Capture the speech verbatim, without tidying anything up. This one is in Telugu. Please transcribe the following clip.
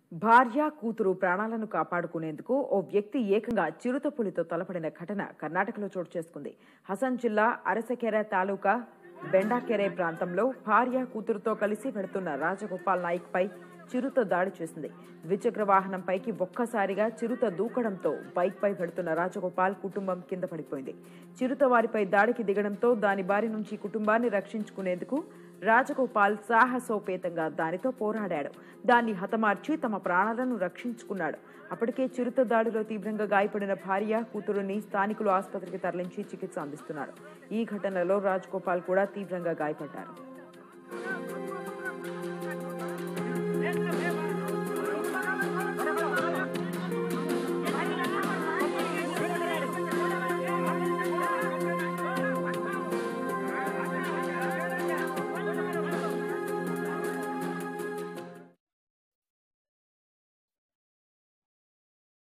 భార్య కూతురు ప్రాణాలను కాపాడుకునేందుకు ఓ వ్యక్తి ఏకంగా చిరుతపులితో తలపడిన ఘటన కర్ణాటకలో చోటు చేసుకుంది. హసన్ జిల్లా అరసకెర తాలూకా బెండాకెరే ప్రాంతంలో భార్య కూతురుతో కలిసి వెళుతున్న రాజగోపాల్ నాయక్ పై చిరుత దాడి చేసింది. ద్విచక్ర వాహనంపైకి ఒక్కసారిగా చిరుత దూకడంతో బైక్ పై వెళుతున్న రాజగోపాల్ కుటుంబం కింద పడిపోయింది. చిరుత వారిపై దాడికి దిగడంతో దాని బారి నుంచి కుటుంబాన్ని రక్షించుకునేందుకు రాజగోపాల్ సాహసోపేతంగా దానితో పోరాడాడు. దాన్ని హతమార్చి తమ ప్రాణాలను రక్షించుకున్నాడు. అప్పటికే చిరుత దాడిలో తీవ్రంగా గాయపడిన భార్య కూతురుని స్థానికులు ఆసుపత్రికి తరలించి చికిత్స అందిస్తున్నారు. ఈ ఘటనలో రాజగోపాల్ కూడా తీవ్రంగా గాయపడ్డారు.